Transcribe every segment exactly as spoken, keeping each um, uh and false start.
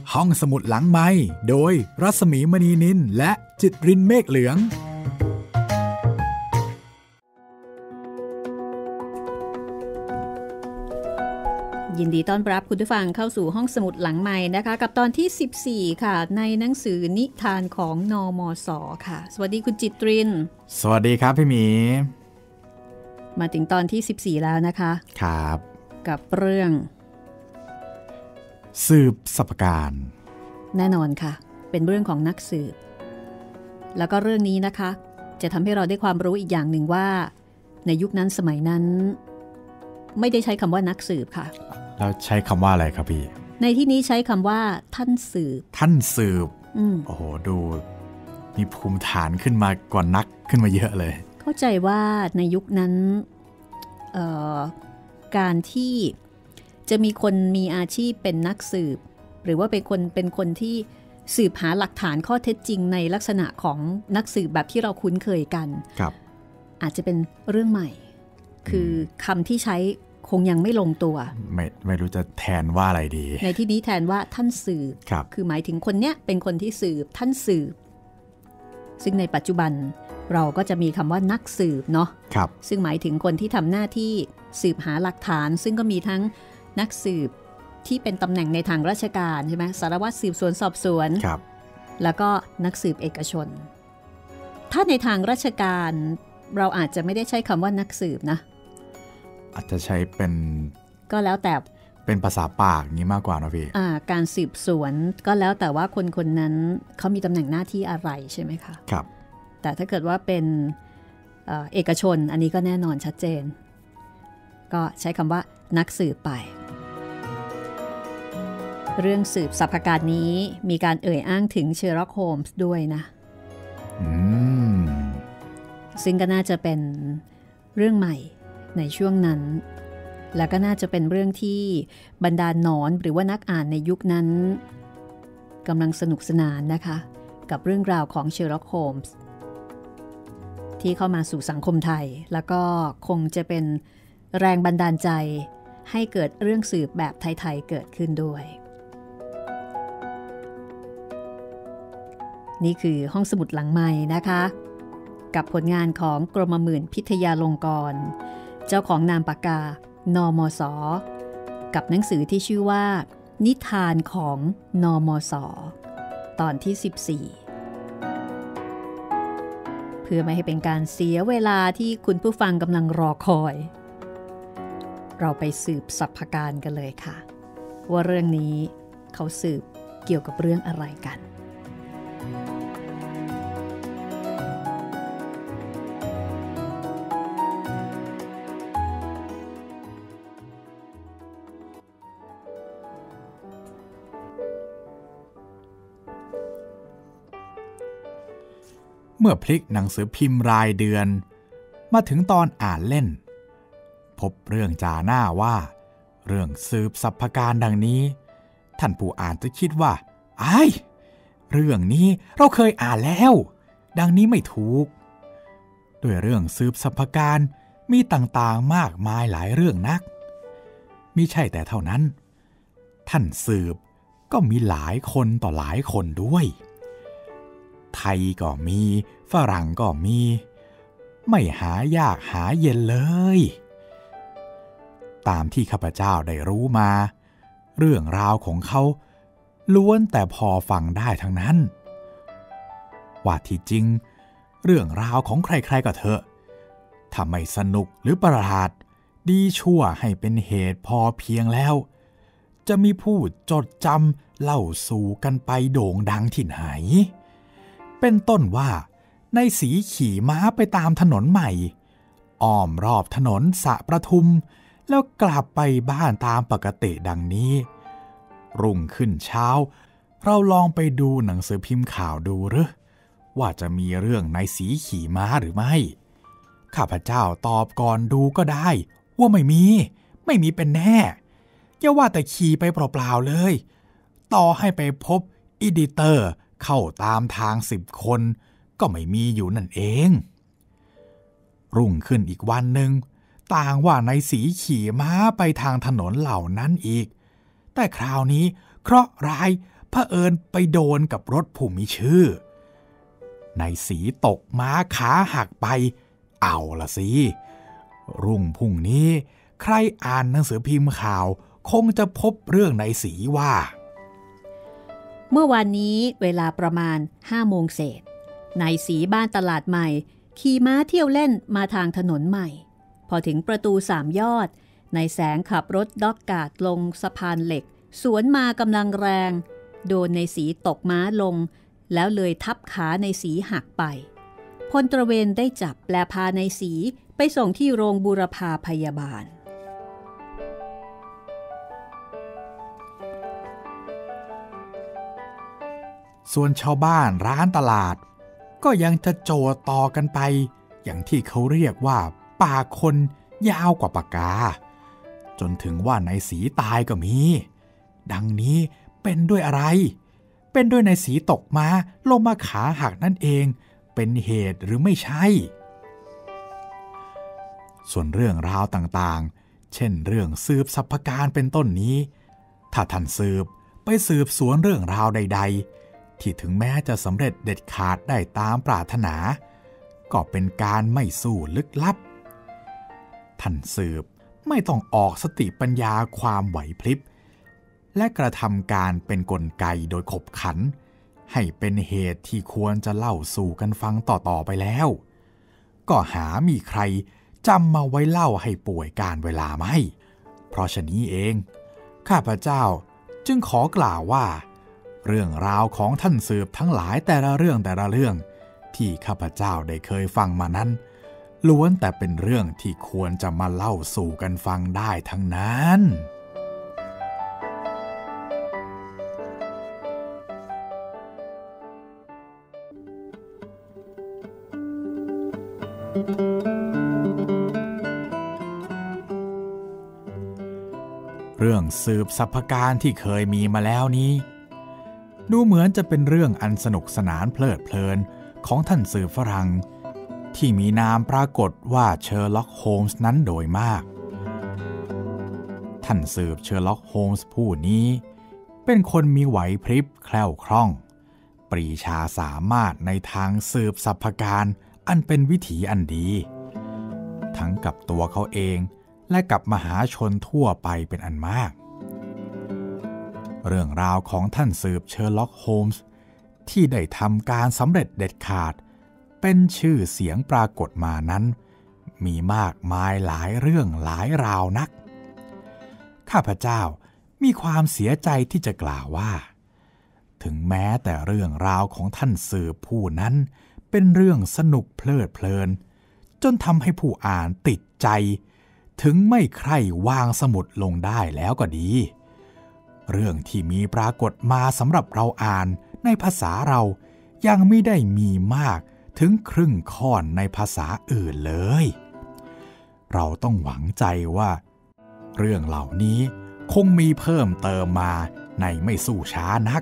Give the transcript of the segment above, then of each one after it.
ห้องสมุดหลังไมค์โดยรัศมีมณีนินและจิตรินเมฆเหลืองยินดีต้อนรับคุณผู้ฟังเข้าสู่ห้องสมุดหลังไมค์นะคะกับตอนที่สิบสี่ค่ะในหนังสือนิทานของนมส.ค่ะสวัสดีคุณจิตรินสวัสดีครับพี่หมีมาถึงตอนที่สิบสี่แล้วนะคะครับกับเรื่องสืบสรรพการแน่นอนค่ะเป็นเรื่องของนักสืบแล้วก็เรื่องนี้นะคะจะทำให้เราได้ความรู้อีกอย่างหนึ่งว่าในยุคนั้นสมัยนั้นไม่ได้ใช้คำว่านักสืบค่ะแล้วใช้คำว่าอะไรครับพี่ในที่นี้ใช้คำว่าท่านสืบท่านสืบโอ้โหดูมีภูมิฐานขึ้นมากว่านักขึ้นมาเยอะเลยเข้าใจว่าในยุคนั้นการที่จะมีคนมีอาชีพเป็นนักสืบหรือว่าเป็นคนเป็นคนที่สืบหาหลักฐานข้อเท็จจริงในลักษณะของนักสืบแบบที่เราคุ้นเคยกันครับอาจจะเป็นเรื่องใหม่คือคำที่ใช้คงยังไม่ลงตัวไม่ไม่รู้จะแทนว่าอะไรดีในที่นี้แทนว่าท่านสืบครับคือหมายถึงคนเนี้ยเป็นคนที่สืบท่านสืบซึ่งในปัจจุบันเราก็จะมีคำว่านักสืบเนาะครับซึ่งหมายถึงคนที่ทำหน้าที่สืบหาหลักฐานซึ่งก็มีทั้งนักสืบที่เป็นตำแหน่งในทางราชการใช่ไหมสารวัตรสืบสวนสอบสวนครับแล้วก็นักสืบเอกชนถ้าในทางราชการเราอาจจะไม่ได้ใช้คำว่านักสืบนะอาจจะใช้เป็นก็แล้วแต่เป็นภาษาปากนี้มากกว่านะพี่อ่าการสืบสวนก็แล้วแต่ว่าคนคนนั้นเขามีตำแหน่งหน้าที่อะไรใช่ไหมคะครับแต่ถ้าเกิดว่าเป็นเอ่อเอกชนอันนี้ก็แน่นอนชัดเจนก็ใช้คำว่านักสืบไปเรื่องสืบสรรพการนี้มีการเอ่ยอ้างถึงเชอร์ล็อกโฮมส์ด้วยนะอืมซึ่งก็น่าจะเป็นเรื่องใหม่ในช่วงนั้นและก็น่าจะเป็นเรื่องที่บรรดาหนอนหรือว่านักอ่านในยุคนั้นกำลังสนุกสนานนะคะกับเรื่องราวของเชอร์ล็อกโฮมส์ที่เข้ามาสู่สังคมไทยแล้วก็คงจะเป็นแรงบันดาลใจให้เกิดเรื่องสืบแบบไทยๆเกิดขึ้นด้วยนี่คือห้องสมุดหลังใหม่นะคะกับผลงานของกรมหมื่นพิทยาลงกรณ์เจ้าของนามปากกานมส.กับหนังสือที่ชื่อว่านิทานของนมส.ตอนที่สิบสี่เพื่อไม่ให้เป็นการเสียเวลาที่คุณผู้ฟังกำลังรอคอยเราไปสืบสรรพการกันเลยค่ะว่าเรื่องนี้เขาสืบเกี่ยวกับเรื่องอะไรกันเมื่อพลิกหนังสือพิมพ์รายเดือนมาถึงตอนอ่านเล่นพบเรื่องจ่าหน้าว่าเรื่องสืบสรรพการดังนี้ท่านผู้อ่านจะคิดว่าอ้ายเรื่องนี้เราเคยอ่านแล้วดังนี้ไม่ถูกด้วยเรื่องสืบสรรพการมีต่างๆมากมายหลายเรื่องนักมิใช่แต่เท่านั้นท่านสืบก็มีหลายคนต่อหลายคนด้วยไทยก็มีฝรั่งก็มีไม่หายากหาเย็นเลยตามที่ข้าพเจ้าได้รู้มาเรื่องราวของเขาล้วนแต่พอฟังได้ทั้งนั้นว่าที่จริงเรื่องราวของใครๆก็เถอะถ้าไม่สนุกหรือประหลาดดีชั่วให้เป็นเหตุพอเพียงแล้วจะมีผู้จดจำเล่าสู่กันไปโด่งดังที่ไหนเป็นต้นว่าในสีขี่ม้าไปตามถนนใหม่อ้อมรอบถนนสระประทุมแล้วกลับไปบ้านตามปกติดังนี้รุ่งขึ้นเช้าเราลองไปดูหนังสือพิมพ์ข่าวดูหรือว่าจะมีเรื่องในสีขี่ม้าหรือไม่ข้าพเจ้าตอบก่อนดูก็ได้ว่าไม่มีไม่มีเป็นแน่อย่าว่าแต่ขี่ไปเปล่าๆเลยต่อให้ไปพบอีดิเตอร์เข้าตามทางสิบคนก็ไม่มีอยู่นั่นเองรุ่งขึ้นอีกวันหนึ่งต่างว่าในสีขี่ม้าไปทางถนนเหล่านั้นอีกแต่คราวนี้เคราะห์ร้ายเผอิญไปโดนกับรถผู้มีชื่อนายสีตกม้าขาหักไปเอาละสิรุ่งพรุ่งนี้ใครอ่านหนังสือพิมพ์ข่าวคงจะพบเรื่องนายสีว่าเมื่อวานนี้เวลาประมาณห้าโมงเศษนายสีบ้านตลาดใหม่ขี่ม้าเที่ยวเล่นมาทางถนนใหม่พอถึงประตูสามยอดนายแสงขับรถด็อกการ์ดลงสะพานเหล็กสวนมากำลังแรงโดนนายสีตกม้าลงแล้วเลยทับขานายสีหักไปพลตระเวนได้จับและพานายสีไปส่งที่โรงบูรพาพยาบาลส่วนชาวบ้านร้านตลาดก็ยังจะโจต่อกันไปอย่างที่เขาเรียกว่าปากคนยาวกว่าปากกาจนถึงว่านายสีตายก็มีดังนี้เป็นด้วยอะไรเป็นด้วยนายสีตกม้าลงมาขาหักนั่นเองเป็นเหตุหรือไม่ใช่ส่วนเรื่องราวต่างๆเช่นเรื่องสืบสรรพการเป็นต้นนี้ถ้าท่านสืบไปสืบสวนเรื่องราวใดๆที่ถึงแม้จะสำเร็จเด็ดขาดได้ตามปรารถนาก็เป็นการไม่สู้ลึกลับท่านสืบไม่ต้องออกสติปัญญาความไหวพริบและกระทำการเป็นกลไกโดยขบขันให้เป็นเหตุที่ควรจะเล่าสู่กันฟังต่อๆไปแล้วก็หามีใครจำมาไว้เล่าให้ป่วยการเวลาไม่เพราะฉะนี้เองข้าพเจ้าจึงขอกล่าวว่าเรื่องราวของท่านสืบทั้งหลายแต่ละเรื่องแต่ละเรื่องที่ข้าพเจ้าได้เคยฟังมานั้นล้วนแต่เป็นเรื่องที่ควรจะมาเล่าสู่กันฟังได้ทั้งนั้นเรื่องสืบสรรพการที่เคยมีมาแล้วนี้ดูเหมือนจะเป็นเรื่องอันสนุกสนานเพลิดเพลินของท่านสืบฝรั่งที่มีนามปรากฏว่าเชอร์ล็อกโฮมส์นั้นโดยมากท่านสืบเชอร์ล็อกโฮมส์ผู้นี้เป็นคนมีไหวพริบแคล่วคล่องปรีชาสามารถในทางสืบสรรพการอันเป็นวิถีอันดีทั้งกับตัวเขาเองและกับมหาชนทั่วไปเป็นอันมากเรื่องราวของท่านสืบเชอร์ล็อกโฮมส์ที่ได้ทำการสำเร็จเด็ดขาดเป็นชื่อเสียงปรากฏมานั้นมีมากมายหลายเรื่องหลายราวนักข้าพเจ้ามีความเสียใจที่จะกล่าวว่าถึงแม้แต่เรื่องราวของท่านสืบผู้นั้นเป็นเรื่องสนุกเพลิดเพลินจนทำให้ผู้อ่านติดใจถึงไม่ใคร่วางสมุดลงได้แล้วก็ดีเรื่องที่มีปรากฏมาสำหรับเราอ่านในภาษาเรายังไม่ได้มีมากถึงครึ่งค่อนในภาษาอื่นเลยเราต้องหวังใจว่าเรื่องเหล่านี้คงมีเพิ่มเติมมาในไม่สู้ช้านัก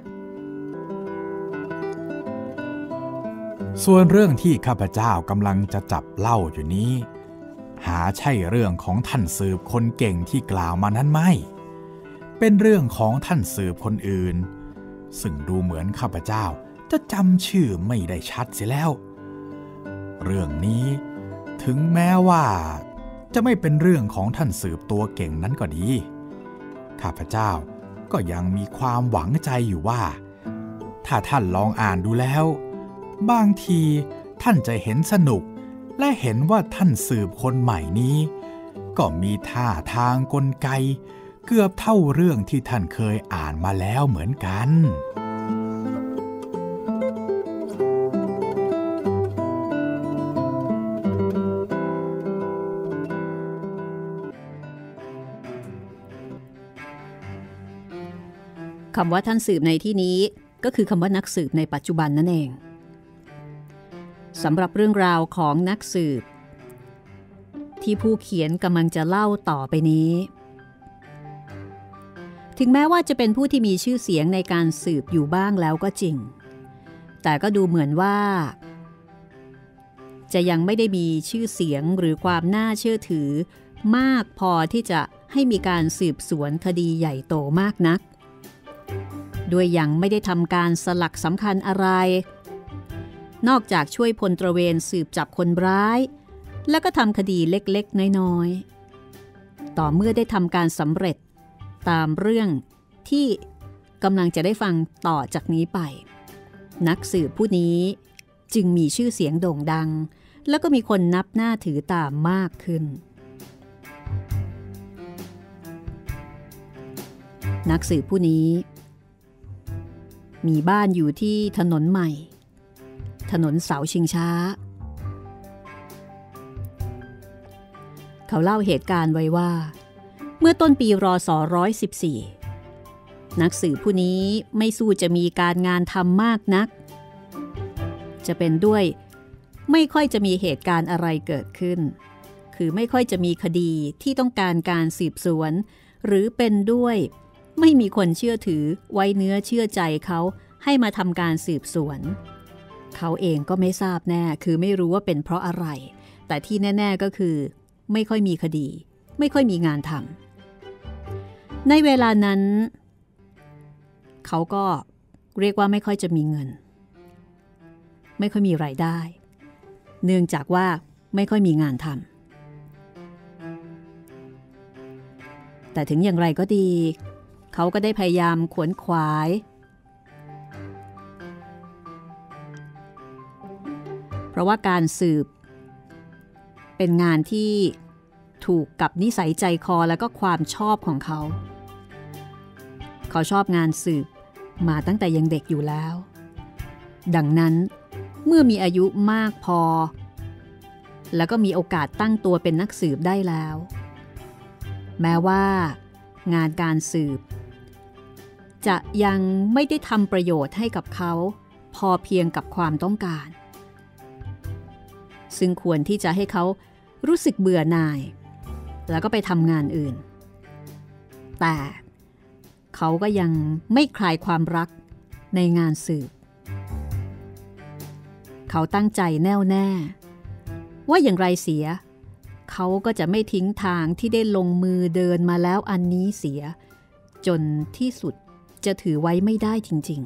ส่วนเรื่องที่ข้าพเจ้ากำลังจะจับเล่าอยู่นี้หาใช่เรื่องของท่านสืบคนเก่งที่กล่าวมานั้นไม่เป็นเรื่องของท่านสืบคนอื่นซึ่งดูเหมือนข้าพเจ้าจะจำชื่อไม่ได้ชัดเสียแล้วเรื่องนี้ถึงแม้ว่าจะไม่เป็นเรื่องของท่านสืบตัวเก่งนั้นก็ดีข้าพเจ้าก็ยังมีความหวังใจอยู่ว่าถ้าท่านลองอ่านดูแล้วบางทีท่านจะเห็นสนุกและเห็นว่าท่านสืบคนใหม่นี้ก็มีท่าทางกลไกเกือบเท่าเรื่องที่ท่านเคยอ่านมาแล้วเหมือนกันคำว่าท่านสืบในที่นี้ก็คือคำว่านักสืบในปัจจุบันนั่นเองสำหรับเรื่องราวของนักสืบที่ผู้เขียนกำลังจะเล่าต่อไปนี้ถึงแม้ว่าจะเป็นผู้ที่มีชื่อเสียงในการสืบอยู่บ้างแล้วก็จริงแต่ก็ดูเหมือนว่าจะยังไม่ได้มีชื่อเสียงหรือความน่าเชื่อถือมากพอที่จะให้มีการสืบสวนคดีใหญ่โตมากนักด้วยยังไม่ได้ทำการสลักสำคัญอะไรนอกจากช่วยพลตระเวนสืบจับคนร้ายแล้วก็ทำคดีเล็กๆน้อยๆต่อเมื่อได้ทำการสำเร็จตามเรื่องที่กำลังจะได้ฟังต่อจากนี้ไปนักสืบผู้นี้จึงมีชื่อเสียงโด่งดังแล้วก็มีคนนับหน้าถือตามมากขึ้นนักสืบผู้นี้มีบ้านอยู่ที่ถนนใหม่ถนนเสาชิงช้าเขาเล่าเหตุการณ์ไว้ว่าเมื่อต้นปีรศหนึ่งร้อยสิบสี่นักสืบผู้นี้ไม่สู้จะมีการงานทำมากนักจะเป็นด้วยไม่ค่อยจะมีเหตุการณ์อะไรเกิดขึ้นคือไม่ค่อยจะมีคดีที่ต้องการการสืบสวนหรือเป็นด้วยไม่มีคนเชื่อถือไว้เนื้อเชื่อใจเขาให้มาทำการสืบสวนเขาเองก็ไม่ทราบแน่คือไม่รู้ว่าเป็นเพราะอะไรแต่ที่แน่ๆก็คือไม่ค่อยมีคดีไม่ค่อยมีงานทำในเวลานั้นเขาก็เรียกว่าไม่ค่อยจะมีเงินไม่ค่อยมีรายได้เนื่องจากว่าไม่ค่อยมีงานทำแต่ถึงอย่างไรก็ดีเขาก็ได้พยายามขวนขวายเพราะว่าการสืบเป็นงานที่ถูกกับนิสัยใจคอและก็ความชอบของเขาเขาชอบงานสืบมาตั้งแต่ยังเด็กอยู่แล้วดังนั้นเมื่อมีอายุมากพอแล้วก็มีโอกาสตั้งตัวเป็นนักสืบได้แล้วแม้ว่างานการสืบจะยังไม่ได้ทำประโยชน์ให้กับเขาพอเพียงกับความต้องการซึ่งควรที่จะให้เขารู้สึกเบื่อหน่ายแล้วก็ไปทำงานอื่นแต่เขาก็ยังไม่คลายความรักในงานสืบเขาตั้งใจแน่วแน่ว่าอย่างไรเสียเขาก็จะไม่ทิ้งทางที่ได้ลงมือเดินมาแล้วอันนี้เสียจนที่สุดจะถือไว้ไม่ได้จริง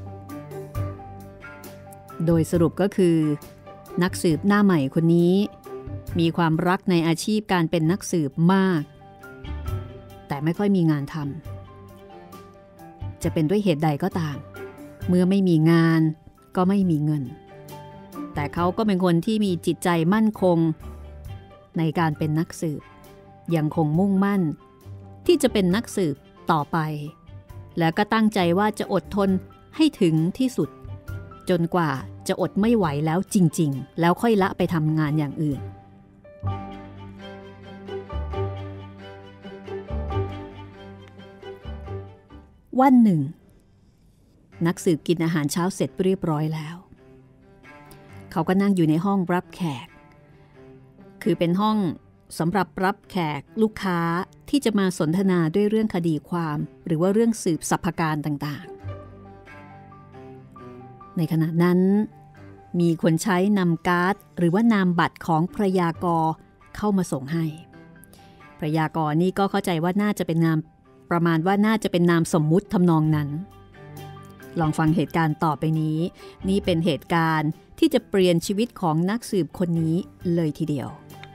ๆโดยสรุปก็คือนักสืบหน้าใหม่คนนี้มีความรักในอาชีพการเป็นนักสืบมากแต่ไม่ค่อยมีงานทำจะเป็นด้วยเหตุใดก็ตามเมื่อไม่มีงานก็ไม่มีเงินแต่เขาก็เป็นคนที่มีจิตใจมั่นคงในการเป็นนักสืบยังคงมุ่งมั่นที่จะเป็นนักสืบต่อไปแล้วก็ตั้งใจว่าจะอดทนให้ถึงที่สุดจนกว่าจะอดไม่ไหวแล้วจริงๆแล้วค่อยละไปทำงานอย่างอื่นวันหนึ่งนักสืบกินอาหารเช้าเสร็จเรียบร้อยแล้วเขาก็นั่งอยู่ในห้องรับแขกคือเป็นห้องสำหรับรับแขกลูกค้าที่จะมาสนทนาด้วยเรื่องคดีความหรือว่าเรื่องสืบสรรพการต่างๆในขณะนั้นมีคนใช้นำการ์ดหรือว่านามบัตรของพระยากรเข้ามาส่งให้พระยากรนี่ก็เข้าใจว่าน่าจะเป็นนามประมาณว่าน่าจะเป็นนามสมมุติทำนองนั้นลองฟังเหตุการณ์ต่อไปนี้นี่เป็นเหตุการณ์ที่จะเปลี่ยนชีวิตของนักสืบคนนี้เลยทีเดียว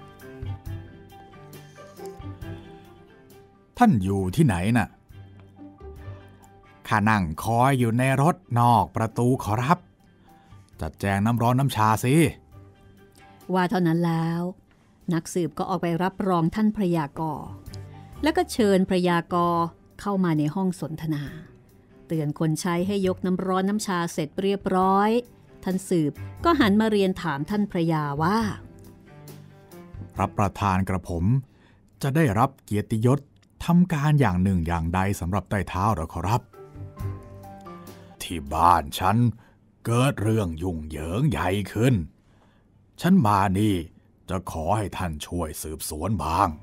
ท่านอยู่ที่ไหนน่ะข้านั่งคอยอยู่ในรถนอกประตูขอรับจัดแจงน้ำร้อนน้ำชาสิว่าเท่านั้นแล้วนักสืบก็ออกไปรับรองท่านพระยากรแล้วก็เชิญพระยากรเข้ามาในห้องสนทนาเตือนคนใช้ให้ยกน้ำร้อนน้ำชาเสร็จเรียบร้อยท่านสืบก็หันมาเรียนถามท่านพระยาว่ารับประทานกระผมจะได้รับเกียรติยศทำการอย่างหนึ่งอย่างใดสำหรับใต้เท้าหรอขอรับที่บ้านฉันเกิดเรื่องยุ่งเหยิงใหญ่ขึ้นฉันมานี่จะขอให้ท่านช่วยสืบสวนบ้าง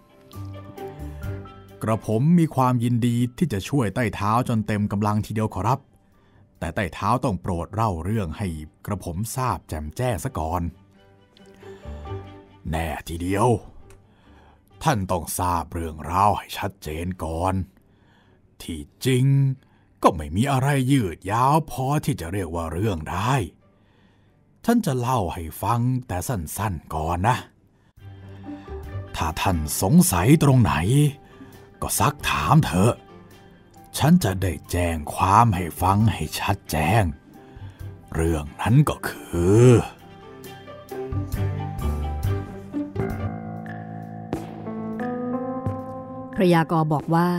กระผมมีความยินดีที่จะช่วยใต้เท้าจนเต็มกำลังทีเดียวขอรับแต่ใต้เท้าต้องโปรดเล่าเรื่องให้กระผมทราบแจ่มแจ้งซะก่อนแน่ทีเดียวท่านต้องทราบเรื่องราวให้ชัดเจนก่อนที่จริงก็ไม่มีอะไรยืดยาวพอที่จะเรียกว่าเรื่องได้ฉันจะเล่าให้ฟังแต่สั้นๆก่อนนะถ้าท่านสงสัยตรงไหนก็ซักถามเถอะฉันจะได้แจ้งความให้ฟังให้ชัดแจ้งเรื่องนั้นก็คือพระยากรบอกว่า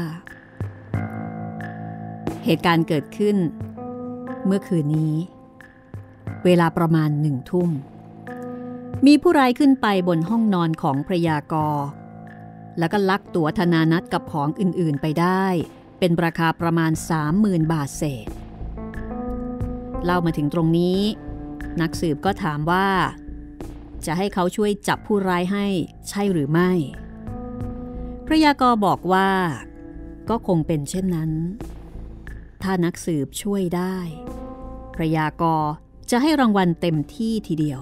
เหตุการณ์เกิดขึ้นเมื่อคืนนี้เวลาประมาณหนึ่งทุ่มมีผู้ร้ายขึ้นไปบนห้องนอนของพระยากรแล้วก็ลักตั๋วธนานัตกับของอื่นๆไปได้เป็นราคาประมาณ สามหมื่น บาทเศษเล่ามาถึงตรงนี้นักสืบก็ถามว่าจะให้เขาช่วยจับผู้ร้ายให้ใช่หรือไม่พระยากรบอกว่าก็คงเป็นเช่นนั้นถ้านักสืบช่วยได้พระยากรจะให้รางวัลเต็มที่ทีเดียว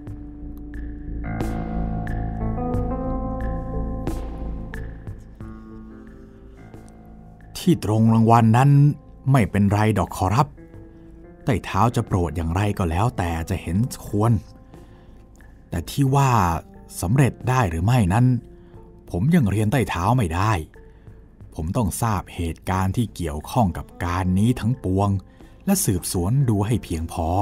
ที่ตรงรางวัล น, นั้นไม่เป็นไรดอกขอรับไต่เท้าจะโปรดอย่างไรก็แล้วแต่จะเห็นควรแต่ที่ว่าสำเร็จได้หรือไม่นั้นผมยังเรียนไต่เท้าไม่ได้ผมต้องทราบเหตุการณ์ที่เกี่ยวข้องกับการนี้ทั้งปวงและสืบสวนดูให้เพียงพอ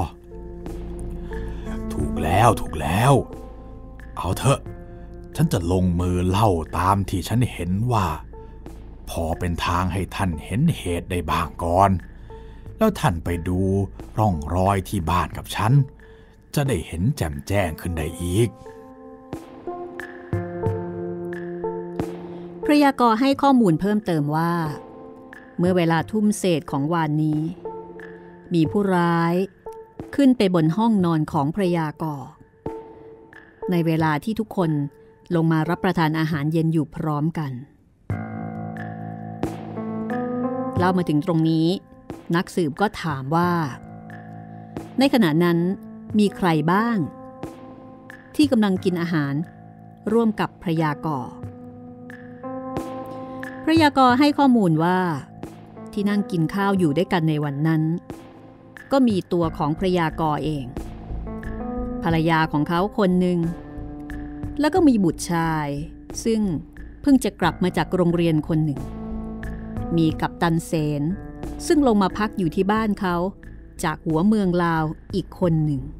ถูกแล้วถูกแล้วเอาเถอะฉันจะลงมือเล่าตามที่ฉันเห็นว่าพอเป็นทางให้ท่านเห็นเหตุได้บ้างก่อนแล้วท่านไปดูร่องรอยที่บ้านกับฉันจะได้เห็นแจ่มแจ้งขึ้นได้อีกพระยากรให้ข้อมูลเพิ่มเติมว่าเมื่อเวลาทุ่มเศษของวานนี้มีผู้ร้ายขึ้นไปบนห้องนอนของพระยากรในเวลาที่ทุกคนลงมารับประทานอาหารเย็นอยู่พร้อมกันเล่ามาถึงตรงนี้นักสืบก็ถามว่าในขณะนั้นมีใครบ้างที่กำลังกินอาหารร่วมกับพระยากรพระยากรให้ข้อมูลว่าที่นั่งกินข้าวอยู่ด้วยกันในวันนั้นก็มีตัวของพระยากรเองภรรยาของเขาคนหนึ่งแล้วก็มีบุตรชายซึ่งเพิ่งจะกลับมาจากโรงเรียนคนหนึ่งมีกัปตันเสนซึ่งลงมาพักอยู่ที่บ้านเขาจากหัวเมืองลาวอีกคนหนึ่ง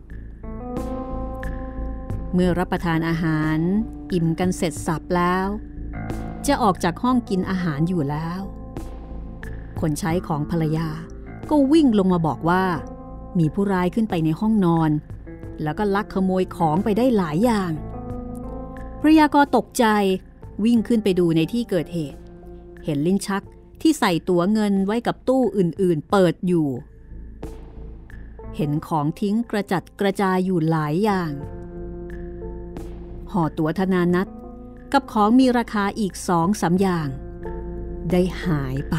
เมื่อรับประทานอาหารอิ่มกันเสร็จสับแล้วจะออกจากห้องกินอาหารอยู่แล้วคนใช้ของภรรยาก็วิ่งลงมาบอกว่ามีผู้ร้ายขึ้นไปในห้องนอนแล้วก็ลักขโมยของไปได้หลายอย่างพระยากรตกใจวิ่งขึ้นไปดูในที่เกิดเหตุเห็นลิ้นชักที่ใส่ตั๋วเงินไว้กับตู้อื่นๆเปิดอยู่เห็นของทิ้งกระจัดกระจายอยู่หลายอย่างห่อตั๋วธนานัตกับของมีราคาอีกสองสามอย่างได้หายไป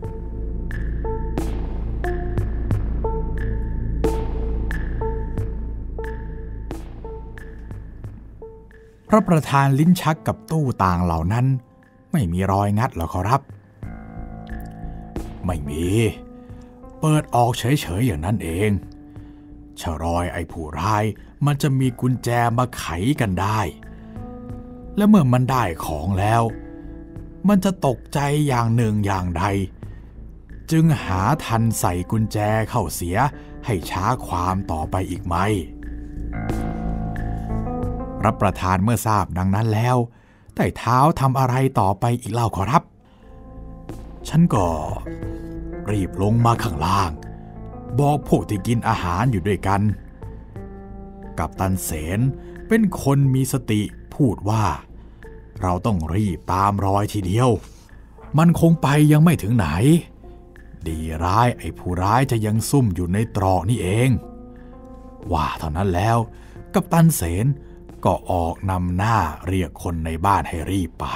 รับประทานลิ้นชักกับตู้ต่างเหล่านั้นไม่มีรอยงัดหรอครับไม่มีเปิดออกเฉยๆอย่างนั้นเองชะรอยไอ้ผู้ร้ายมันจะมีกุญแจมาไขกันได้และเมื่อมันได้ของแล้วมันจะตกใจอย่างหนึ่งอย่างใดจึงหาทันใส่กุญแจเข้าเสียให้ช้าความต่อไปอีกไหมรับประทานเมื่อทราบดังนั้นแล้วไต่เท้าทำอะไรต่อไปอีกเล่าขอรับฉันก็รีบลงมาข้างล่างบอกพวกที่กินอาหารอยู่ด้วยกันกัปตันเสนเป็นคนมีสติพูดว่าเราต้องรีบตามรอยทีเดียวมันคงไปยังไม่ถึงไหนดีร้ายไอ้ผู้ร้ายจะยังซุ่มอยู่ในตรอกนี่เองว่าเท่านั้นแล้วกัปตันเสนก็ออกนำหน้าเรียกคนในบ้านให้รีบไป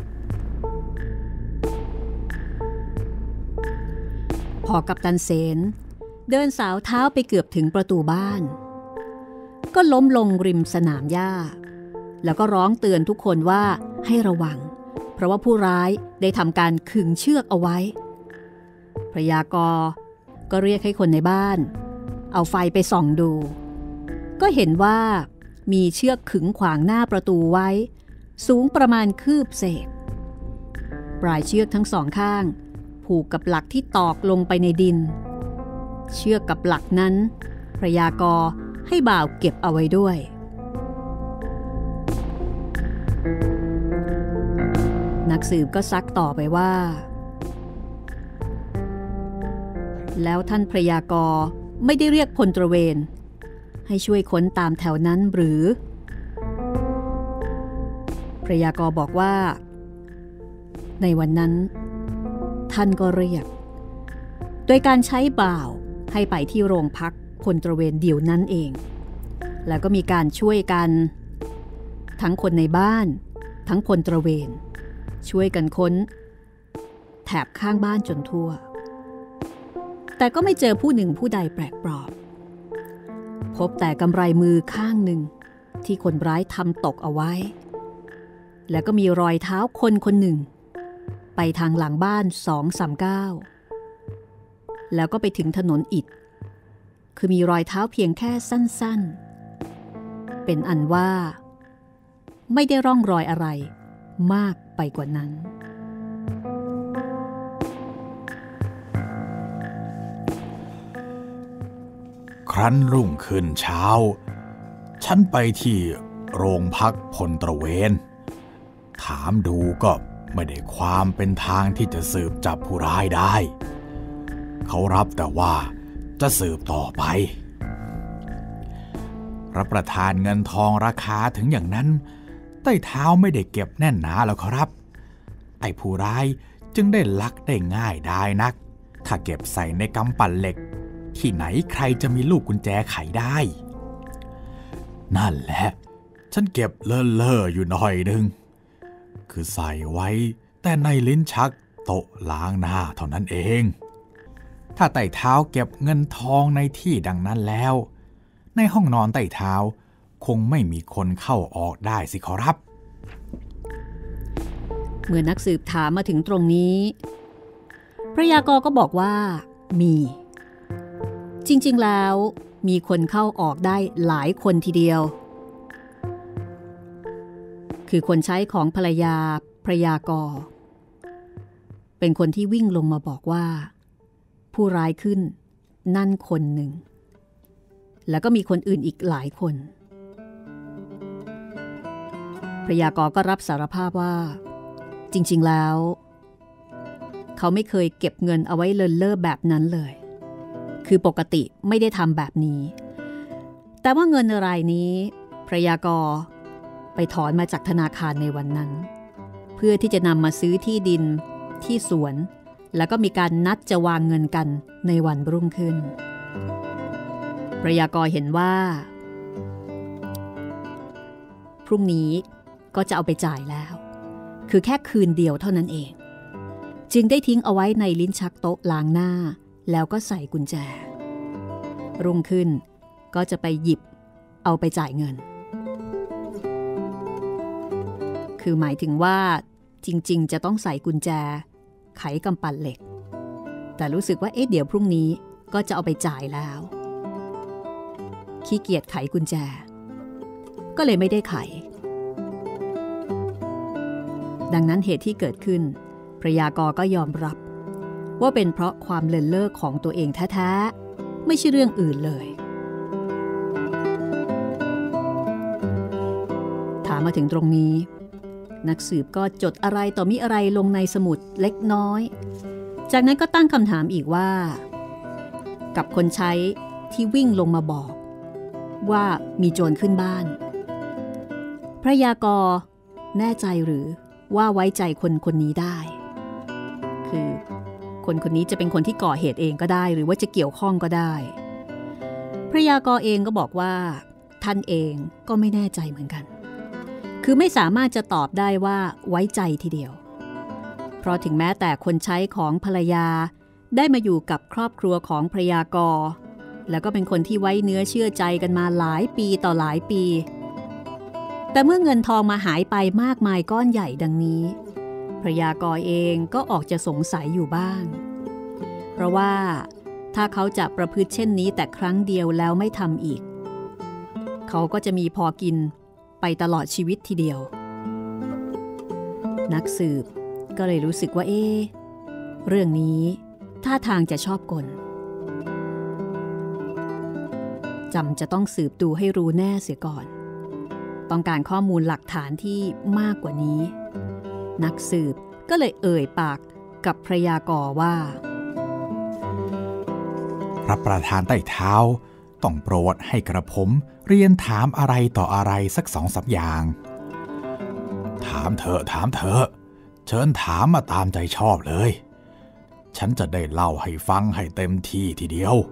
พอกัปตันเสนเดินสาวเท้าไปเกือบถึงประตูบ้านก็ล้มลงริมสนามหญ้าแล้วก็ร้องเตือนทุกคนว่าให้ระวังเพราะว่าผู้ร้ายได้ทำการขึงเชือกเอาไว้พระยากรก็เรียกให้คนในบ้านเอาไฟไปส่องดูก็เห็นว่ามีเชือกขึงขวางหน้าประตูไว้สูงประมาณคืบเศษปลายเชือกทั้งสองข้างผูกกับหลักที่ตอกลงไปในดินเชือกกับหลักนั้นพระยากรให้บ่าวเก็บเอาไว้ด้วยนักสืบก็ซักต่อไปว่าแล้วท่านพระยากรไม่ได้เรียกพลตระเวนให้ช่วยค้นตามแถวนั้นหรือพระยากรบอกว่าในวันนั้นท่านก็เรียกโดยการใช้บ่าวให้ไปที่โรงพักพลตระเวนเดี๋ยวนั้นเองแล้วก็มีการช่วยกันทั้งคนในบ้านทั้งพลตระเวนช่วยกันค้นแถบข้างบ้านจนทั่วแต่ก็ไม่เจอผู้หนึ่งผู้ใดแปลกปลอมพบแต่กำไรมือข้างหนึ่งที่คนร้ายทำตกเอาไว้แล้วก็มีรอยเท้าคนคนหนึ่งไปทางหลังบ้านสองสามก้าวแล้วก็ไปถึงถนนอิฐคือมีรอยเท้าเพียงแค่สั้นๆเป็นอันว่าไม่ได้ร่องรอยอะไรมากไปกว่านั้นครั้นรุ่งขึ้นเช้าฉันไปที่โรงพักพลตระเวนถามดูก็ไม่ได้ความเป็นทางที่จะสืบจับผู้ร้ายได้เขารับแต่ว่าจะสืบต่อไปรับประทานเงินทองราคาถึงอย่างนั้นใต้เท้าไม่ได้เก็บแน่นหนาแล้วครับไอ้ผู้ร้ายจึงได้ลักได้ง่ายได้นักถ้าเก็บใส่ในกำปั่นเหล็กที่ไหนใครจะมีลูกกุญแจไขได้นั่นแหละฉันเก็บเล่อๆอยู่หน่อยนึงคือใส่ไว้แต่ในลิ้นชักโต๊ะล้างหน้าเท่านั้นเองถ้าไต่เท้าเก็บเงินทองในที่ดังนั้นแล้วในห้องนอนไต่เท้าคงไม่มีคนเข้าออกได้สิขอรับเมื่อนักสืบถามมาถึงตรงนี้พระยากรก็บอกว่ามีจริงๆแล้วมีคนเข้าออกได้หลายคนทีเดียวคือคนใช้ของภรรยาพระยากรเป็นคนที่วิ่งลงมาบอกว่าผู้ร้ายขึ้นนั่นคนหนึ่งแล้วก็มีคนอื่นอีกหลายคนพระยากรก็รับสารภาพว่าจริงๆแล้วเขาไม่เคยเก็บเงินเอาไว้เลินเล่อแบบนั้นเลยคือปกติไม่ได้ทำแบบนี้แต่ว่าเงินรายนี้พระยากรไปถอนมาจากธนาคารในวันนั้นเพื่อที่จะนำมาซื้อที่ดินที่สวนแล้วก็มีการนัดจะวางเงินกันในวันรุ่งขึ้นพระยากรเห็นว่าพรุ่งนี้ก็จะเอาไปจ่ายแล้วคือแค่คืนเดียวเท่านั้นเองจึงได้ทิ้งเอาไว้ในลิ้นชักโต๊ะล้างหน้าแล้วก็ใส่กุญแจรุ่งขึ้นก็จะไปหยิบเอาไปจ่ายเงินคือหมายถึงว่าจริงๆจะต้องใส่กุญแจไขกำปั่นเหล็กแต่รู้สึกว่าเอ๊ะเดี๋ยวพรุ่งนี้ก็จะเอาไปจ่ายแล้วขี้เกียจไขกุญแจก็เลยไม่ได้ไขดังนั้นเหตุที่เกิดขึ้นพระยากรก็ยอมรับว่าเป็นเพราะความเลินเล่อของตัวเองแท้ๆไม่ใช่เรื่องอื่นเลยถามมาถึงตรงนี้นักสืบก็จดอะไรต่อมิอะไรลงในสมุดเล็กน้อยจากนั้นก็ตั้งคำถามอีกว่ากับคนใช้ที่วิ่งลงมาบอกว่ามีโจรขึ้นบ้านพระยากรแน่ใจหรือว่าไว้ใจคนคนนี้ได้คือคนคนนี้จะเป็นคนที่ก่อเหตุเองก็ได้หรือว่าจะเกี่ยวข้องก็ได้พระยากรเองก็บอกว่าท่านเองก็ไม่แน่ใจเหมือนกันคือไม่สามารถจะตอบได้ว่าไว้ใจทีเดียวเพราะถึงแม้แต่คนใช้ของภรรยาได้มาอยู่กับครอบครัวของพระยากรแล้วก็เป็นคนที่ไว้เนื้อเชื่อใจกันมาหลายปีต่อหลายปีแต่เมื่อเงินทองมาหายไปมากมายก้อนใหญ่ดังนี้พระยากรเองก็ออกจะสงสัยอยู่บ้างเพราะราะว่าถ้าเขาจะประพฤติเช่นนี้แต่ครั้งเดียวแล้วไม่ทำอีกเขาก็จะมีพอกินไปตลอดชีวิตทีเดียวนักสืบก็เลยรู้สึกว่าเอ๊ะเรื่องนี้ท่าทางจะชอบกลจำจะต้องสืบดูให้รู้แน่เสียก่อนต้องการข้อมูลหลักฐานที่มากกว่านี้นักสืบก็เลยเอ่ยปากกับพระยากรว่ารับประทานใต้เท้าต้องโปรดให้กระผมเรียนถามอะไรต่ออะไรสักสองสามอย่างถามเถอะถามเถอะเชิญถามมาตามใจชอบเลยฉันจะได้เล่าให้ฟังให้เต็มที่ทีเดียว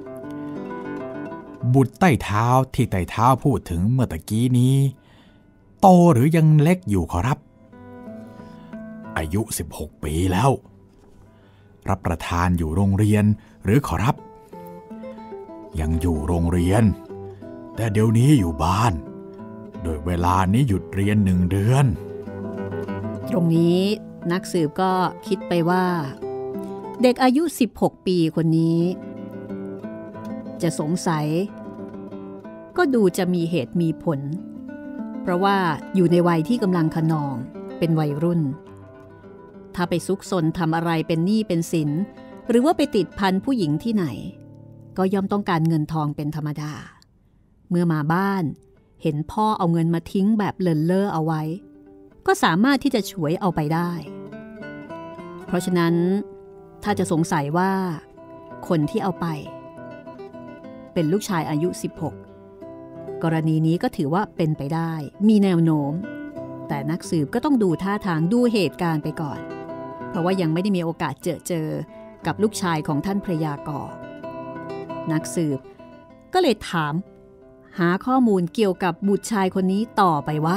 บุตรใต้เท้าที่ใต้เท้าพูดถึงเมื่อตะกี้นี้โตหรือยังเล็กอยู่ขอรับอายุสิบหกปีแล้วรับประทานอยู่โรงเรียนหรือขอรับยังอยู่โรงเรียนแต่เดี๋ยวนี้อยู่บ้านโดยเวลานี้หยุดเรียนหนึ่งเดือนตรงนี้นักสืบก็คิดไปว่าเด็กอายุสิบหกปีคนนี้จะสงสัยก็ดูจะมีเหตุมีผลเพราะว่าอยู่ในวัยที่กำลังขนองเป็นวัยรุ่นถ้าไปซุกซนทำอะไรเป็นหนี้เป็นสินหรือว่าไปติดพันผู้หญิงที่ไหนก็ย่อมต้องการเงินทองเป็นธรรมดาเมื่อมาบ้านเห็นพ่อเอาเงินมาทิ้งแบบเลินเล่อเอาไว้ก็สามารถที่จะฉวยเอาไปได้เพราะฉะนั้นถ้าจะสงสัยว่าคนที่เอาไปเป็นลูกชายอายุสิบหกกรณีนี้ก็ถือว่าเป็นไปได้มีแนวโน้มแต่นักสืบก็ต้องดูท่าทางดูเหตุการณ์ไปก่อนเพราะว่ายังไม่ได้มีโอกาสเจอเจอกับลูกชายของท่านพระยากรนักสืบก็เลยถามหาข้อมูลเกี่ยวกับบุตรชายคนนี้ต่อไปว่า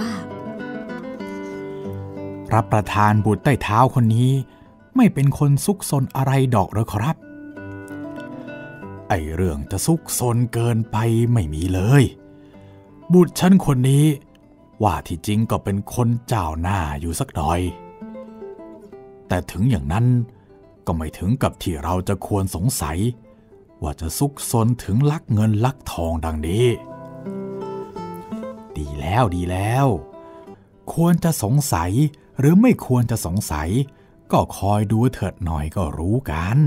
รับประทานบุตรใต้เท้าคนนี้ไม่เป็นคนซุกซนอะไรดอกหรอครับไอเรื่องจะซุกซนเกินไปไม่มีเลยบุตรฉันคนนี้ว่าที่จริงก็เป็นคนเจ้าหน้าอยู่สักหน่อยแต่ถึงอย่างนั้นก็ไม่ถึงกับที่เราจะควรสงสัยว่าจะซุกซนถึงลักเงินลักทองดังนี้ดีแล้วดีแล้วควรจะสงสัยหรือไม่ควรจะสงสัยก็คอยดูเถิดหน่อยก็รู้กัน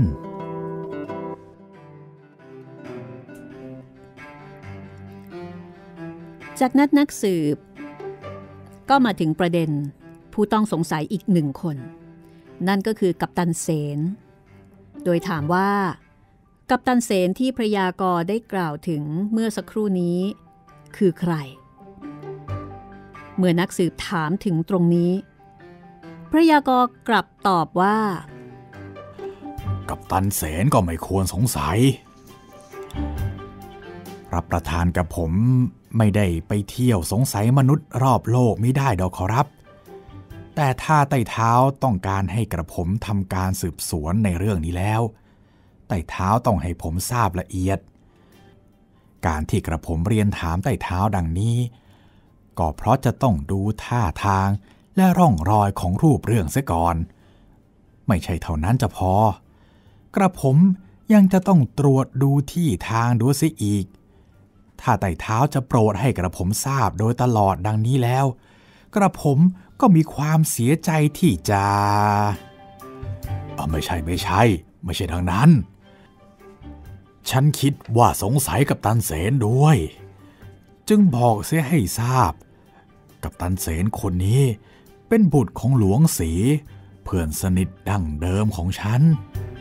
จากนั้นนักสืบก็มาถึงประเด็นผู้ต้องสงสัยอีกหนึ่งคนนั่นก็คือกัปตันเสนโดยถามว่ากัปตันเสนที่พระยากรได้กล่าวถึงเมื่อสักครู่นี้คือใครเมื่อนักสืบถามถึงตรงนี้พระยากรกลับตอบว่ากัปตันเสนก็ไม่ควรสงสัยรับประทานกับผมไม่ได้ไปเที่ยวสงสัยมนุษย์รอบโลกไม่ได้ดอกขอรับแต่ถ้าไต่เท้าต้องการให้กระผมทำการสืบสวนในเรื่องนี้แล้วไต่เท้าต้องให้ผมทราบละเอียดการที่กระผมเรียนถามไต่เท้าดังนี้ก็เพราะจะต้องดูท่าทางและร่องรอยของรูปเรื่องเสียก่อนไม่ใช่เท่านั้นจะพอกระผมยังจะต้องตรวจดูที่ทางดูเสียอีกถ้าไต่เท้าจะโปรดให้กระผมทราบโดยตลอดดังนี้แล้วกระผมก็มีความเสียใจที่จะเออไม่ใช่ไม่ใช่ไม่ใช่ดังนั้นฉันคิดว่าสงสัยกัปตันเสนด้วยจึงบอกเสียให้ทราบกัปตันเสนคนนี้เป็นบุตรของหลวงศรีเพื่อนสนิทดั้งเดิมของฉัน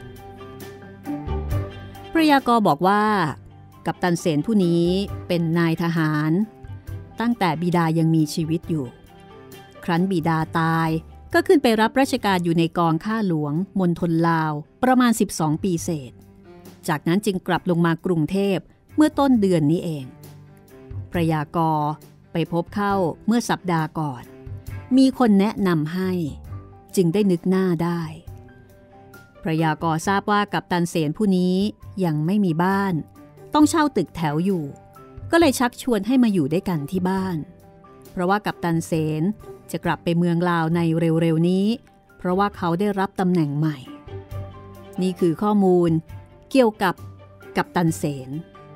พระยากรบอกว่ากัปตันเสนผู้นี้เป็นนายทหารตั้งแต่บิดายังมีชีวิตอยู่ครั้นบิดาตายก็ขึ้นไปรับราชการอยู่ในกองข้าหลวงมณฑลลาวประมาณสิบสองปีเศษจากนั้นจึงกลับลงมากรุงเทพเมื่อต้นเดือนนี้เองพระยากรไปพบเข้าเมื่อสัปดาห์ก่อนมีคนแนะนำให้จึงได้นึกหน้าได้พระยากรทราบว่ากัปตันเสนผู้นี้ยังไม่มีบ้านต้องเช่าตึกแถวอยู่ก็เลยชักชวนให้มาอยู่ด้วยกันที่บ้านเพราะว่ากัปตันเสนจะกลับไปเมืองลาวในเร็วๆนี้เพราะว่าเขาได้รับตำแหน่งใหม่นี่คือข้อมูลเกี่ยวกับกัปตันเสน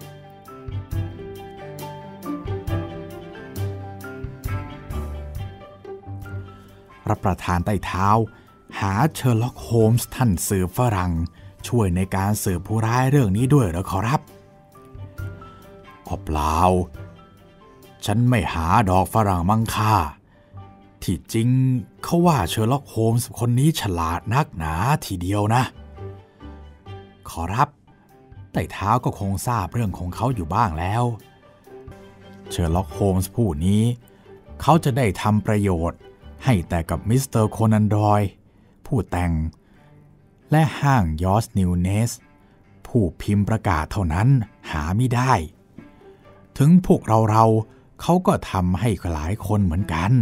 รับประทานใต้เท้าหาเชอร์ล็อกโฮมส์ท่านสืบฝรั่งช่วยในการสืบผู้ร้ายเรื่องนี้ด้วยเหรอขอรับอ๋อเปล่าฉันไม่หาดอกฝรั่งมังค่าที่จริงเขาว่าเชอร์ล็อกโฮมส์คนนี้ฉลาดนักหนาทีเดียวนะขอรับใต้เท้าก็คงทราบเรื่องของเขาอยู่บ้างแล้วเชอร์ล็อกโฮมส์ผู้นี้เขาจะได้ทำประโยชน์ให้แต่กับมิสเตอร์โคนันดอยผู้แต่งและห้างยอสนิวเนสผู้พิมพ์ประกาศเท่านั้นหาไม่ได้ถึงพวกเราเราเขาก็ทำให้หลายคนเหมือนกัน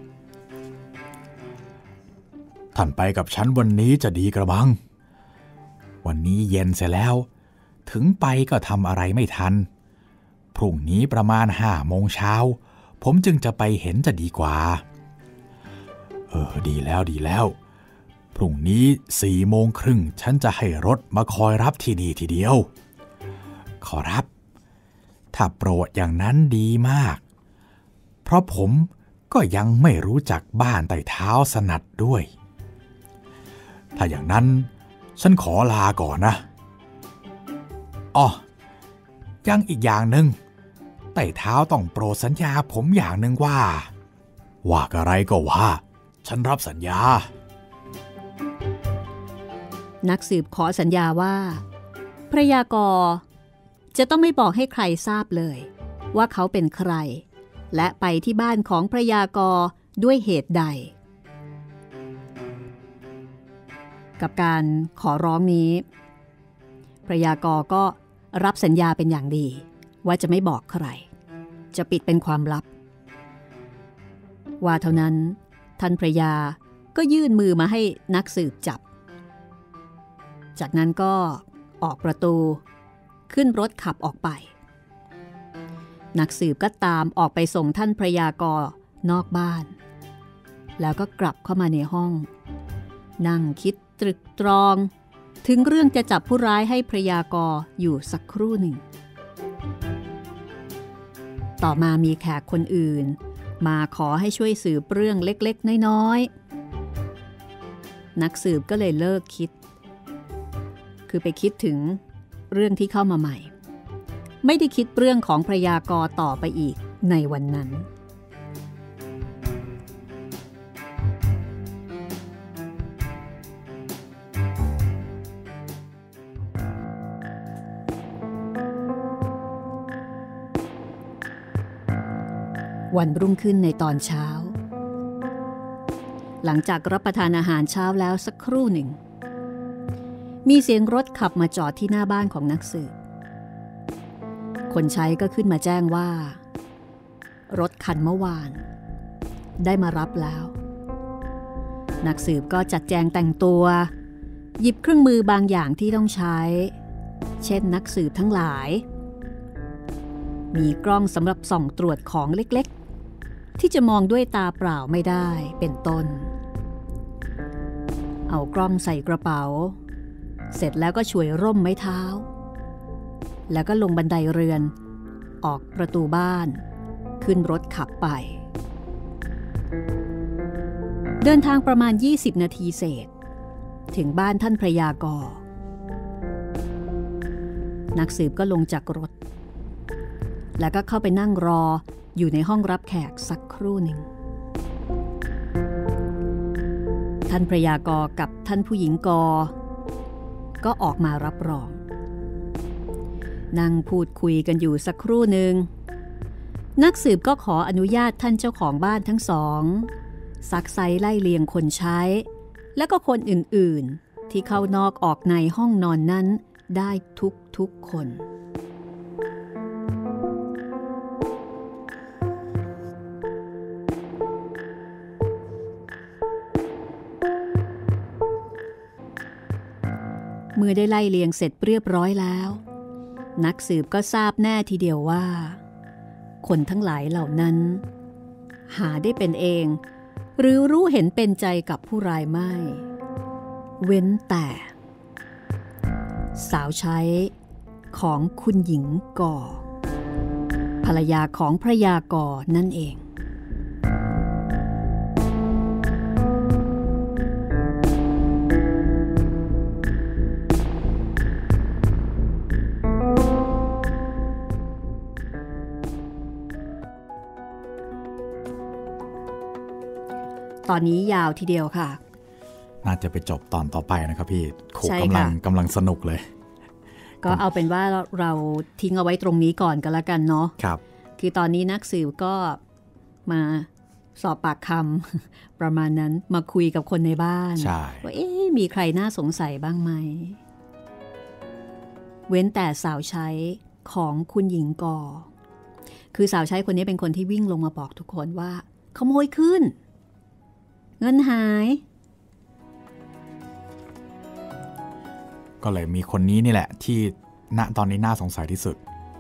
ท่านไปกับฉันวันนี้จะดีกระมังวันนี้เย็นเสียแล้วถึงไปก็ทำอะไรไม่ทันพรุ่งนี้ประมาณห้าโมงเช้าผมจึงจะไปเห็นจะดีกว่าเออดีแล้วดีแล้วพรุ่งนี้สี่โมงครึ่งฉันจะให้รถมาคอยรับที่นี่ทีเดียวขอรับถ้าโปรดอย่างนั้นดีมากเพราะผมก็ยังไม่รู้จักบ้านใต้เท้าสนัดด้วยถ้าอย่างนั้นฉันขอลาก่อนนะอ้อยังอีกอย่างหนึ่งใต้เท้าต้องโปรดสัญญาผมอย่างหนึ่งว่าว่าอะไรก็ว่าฉันรับสัญญานักสืบขอสัญญาว่าพระยากรจะต้องไม่บอกให้ใครทราบเลยว่าเขาเป็นใครและไปที่บ้านของพระยากรด้วยเหตุใดกับการขอร้องนี้พระยากรก็รับสัญญาเป็นอย่างดีว่าจะไม่บอกใครจะปิดเป็นความลับว่าเท่านั้นท่านพระยาก็ยื่นมือมาให้นักสืบจับจากนั้นก็ออกประตูขึ้นรถขับออกไปนักสืบก็ตามออกไปส่งท่านพระยากรนอกบ้านแล้วก็กลับเข้ามาในห้องนั่งคิดตรึกตรองถึงเรื่องจะจับผู้ร้ายให้พระยากรอยู่สักครู่หนึ่งต่อมามีแขกคนอื่นมาขอให้ช่วยสืบเรื่องเล็กๆน้อยๆนักสืบก็เลยเลิกคิดคือไปคิดถึงเรื่องที่เข้ามาใหม่ไม่ได้คิดเรื่องของพระยากรต่อไปอีกในวันนั้นวันรุ่งขึ้นในตอนเช้าหลังจากรับประทานอาหารเช้าแล้วสักครู่หนึ่งมีเสียงรถขับมาจอดที่หน้าบ้านของนักสืบคนใช้ก็ขึ้นมาแจ้งว่ารถคันเมื่อวานได้มารับแล้วนักสืบก็จัดแจงแต่งตัวหยิบเครื่องมือบางอย่างที่ต้องใช้เช่นนักสืบทั้งหลายมีกล้องสำหรับส่องตรวจของเล็กๆที่จะมองด้วยตาเปล่าไม่ได้เป็นต้นเอากล้องใส่กระเป๋าเสร็จแล้วก็ช่วยร่มไม้เท้าแล้วก็ลงบันไดเรือนออกประตูบ้านขึ้นรถขับไปเดินทางประมาณยี่สิบนาทีเศษถึงบ้านท่านพระยากรนักสืบก็ลงจากรถแล้วก็เข้าไปนั่งรออยู่ในห้องรับแขกสักครู่หนึ่งท่านพระยากรกับท่านผู้หญิงกอก็ออกมารับรองนั่งพูดคุยกันอยู่สักครู่หนึ่งนักสืบก็ขออนุญาตท่านเจ้าของบ้านทั้งสองซักไซไล่เลียงคนใช้และก็คนอื่นๆที่เข้านอกออกในห้องนอนนั้นได้ทุกๆคนเมื่อได้ไล่เลียงเสร็จเรียบร้อยแล้วนักสืบก็ทราบแน่ทีเดียวว่าคนทั้งหลายเหล่านั้นหาได้เป็นเองหรือรู้เห็นเป็นใจกับผู้ร้ายไม่เว้นแต่สาวใช้ของคุณหญิงก่อภรรยาของพระยาก่อนั่นเองตอนนี้ยาวทีเดียวค่ะน่าจะไปจบตอนต่อไปนะครับพี่โขกำลังกำลังสนุกเลยก็เอาเป็นว่าเราทิ้งเอาไว้ตรงนี้ก่อนกันละกันเนาะครับคือตอนนี้นักสืบก็มาสอบปากคำประมาณนั้นมาคุยกับคนในบ้านว่าเอ๊ะมีใครน่าสงสัยบ้างไหมเว้นแต่สาวใช้ของคุณหญิงก่อคือสาวใช้คนนี้เป็นคนที่วิ่งลงมาบอกทุกคนว่าขโมยขึ้นเงินหายก็เลยมีคนนี้นี่แหละที่ณตอนนี้น่าสงสัยที่สุด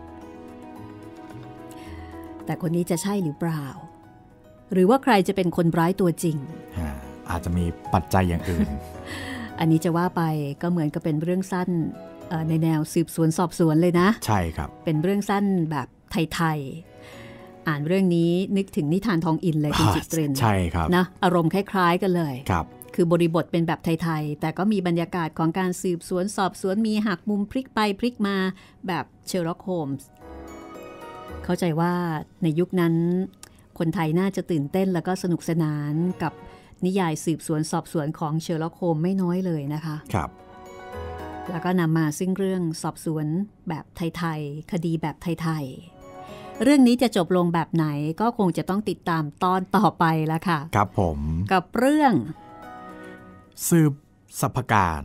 แต่คนนี้จะใช่หรือเปล่าหรือว่าใครจะเป็นคนร้ายตัวจริงอาจจะมีปัจจัยอย่างอื่นอันนี้จะว่าไปก็เหมือนกับเป็นเรื่องสั้นในแนวสืบสวนสอบสวนเลยนะใช่ครับเป็นเรื่องสั้นแบบไทยๆอ่านเรื่องนี้นึกถึงนิทานทองอินเลยคุณจิตรินใช่ครับนะอารมณ์คล้ายๆกันเลยครับคือบริบทเป็นแบบไทยๆแต่ก็มีบรรยากาศของการสืบสวนสอบสวนมีหักมุมพลิกไปพลิกมาแบบเชอร์ล็อกโฮมส์เข้าใจว่าในยุคนั้นคนไทยน่าจะตื่นเต้นแล้วก็สนุกสนานกับนิยายสืบสวนสอบสวนของเชอร์ล็อกโฮมส์ไม่น้อยเลยนะคะครับแล้วก็นำมาซึ่งเรื่องสอบสวนแบบไทยๆคดีแบบไทยๆเรื่องนี้จะจบลงแบบไหนก็คงจะต้องติดตามตอนต่อไปแล้วค่ะครับผมกับเรื่องสืบสรรพการ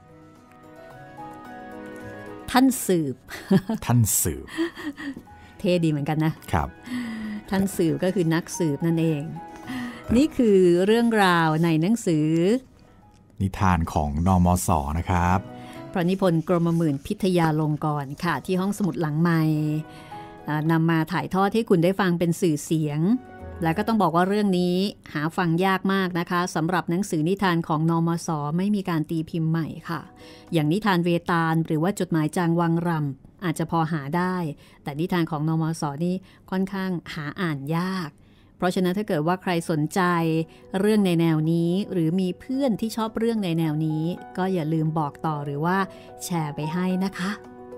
ท่านสืบท่านสืบเท่ดีเหมือนกันนะครับท่านสืบก็คือนักสืบนั่นเองนี่คือเรื่องราวในหนังสือนิทานของนมส.นะครับพระนิพนธ์กรมหมื่นพิทยาลงกรณ์ค่ะที่ห้องสมุดหลังใหม่นำมาถ่ายทอดให้คุณได้ฟังเป็นสื่อเสียงและก็ต้องบอกว่าเรื่องนี้หาฟังยากมากนะคะสำหรับหนังสือนิทานของนมส.ไม่มีการตีพิมพ์ใหม่ค่ะอย่างนิทานเวตาลหรือว่าจดหมายจางวังรำอาจจะพอหาได้แต่นิทานของนมส.นี่ค่อนข้างหาอ่านยากเพราะฉะนั้นถ้าเกิดว่าใครสนใจเรื่องในแนวนี้หรือมีเพื่อนที่ชอบเรื่องในแนวนี้ก็อย่าลืมบอกต่อหรือว่าแชร์ไปให้นะคะ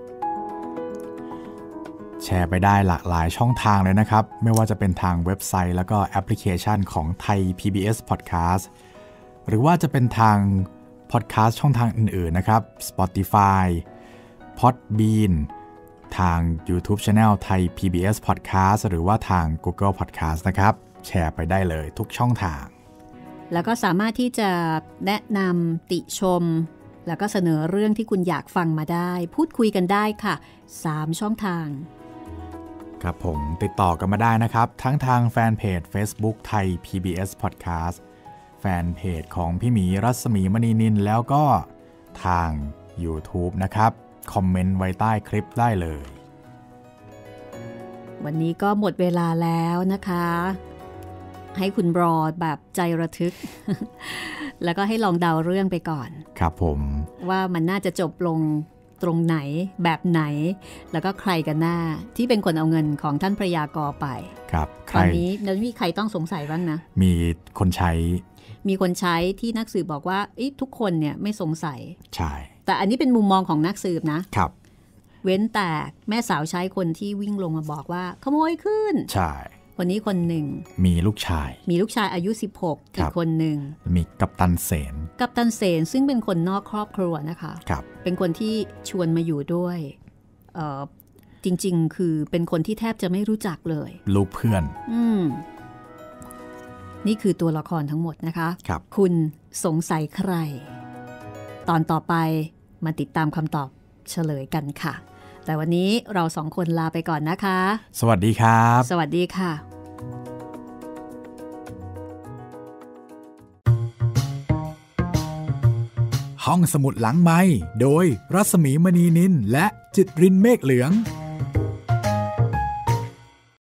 แชร์ไปได้หลากหลายช่องทางเลยนะครับไม่ว่าจะเป็นทางเว็บไซต์แล้วก็แอปพลิเคชันของไทย พี บี เอส Podcast หรือว่าจะเป็นทาง Podcast ช่องทางอื่นๆนะครับ Spotify Podbean ทาง YouTube Channel ไทย พี บี เอส Podcast หรือว่าทาง Google Podcast นะครับแชร์ไปได้เลยทุกช่องทางแล้วก็สามารถที่จะแนะนำติชมแล้วก็เสนอเรื่องที่คุณอยากฟังมาได้พูดคุยกันได้ค่ะสามช่องทางครับผมติดต่อกันมาได้นะครับทั้งทางแฟนเพจ Facebook ไทย พี บี เอส Podcast แฟนเพจของพี่หมีรัศมีมณีนินแล้วก็ทาง YouTube นะครับคอมเมนต์ไว้ใต้คลิปได้เลยวันนี้ก็หมดเวลาแล้วนะคะให้คุณรอแบบใจระทึก แล้วก็ให้ลองเดาเรื่องไปก่อนครับผมว่ามันน่าจะจบลงตรงไหนแบบไหนแล้วก็ใครกันหน้าที่เป็นคนเอาเงินของท่านพระยากรไปครับตอนนี้แล้วมีใครต้องสงสัยบ้างนะมีคนใช้มีคนใช้ที่นักสืบบอกว่าทุกคนเนี่ยไม่สงสัยใช่แต่อันนี้เป็นมุมมองของนักสืบนะครับเว้นแต่แม่สาวใช้คนที่วิ่งลงมาบอกว่าขโมยขึ้นใช่คนนี้คนหนึ่งมีลูกชายมีลูกชายอายุสิบหกอีกคนหนึ่งมีกัปตันเสนกัปตันเสนซึ่งเป็นคนนอกครอบครัวนะคะครับเป็นคนที่ชวนมาอยู่ด้วยเอ่อจริงๆคือเป็นคนที่แทบจะไม่รู้จักเลยลูกเพื่อนอืมนี่คือตัวละครทั้งหมดนะคะครับคุณสงสัยใครตอนต่อไปมาติดตามคำตอบเฉลยกันค่ะแต่วันนี้เราสองคนลาไปก่อนนะคะสวัสดีครับสวัสดีค่ะห้องสมุดหลังไมค์โดยรัศมีมณีนินและจิตรินเมฆเหลือง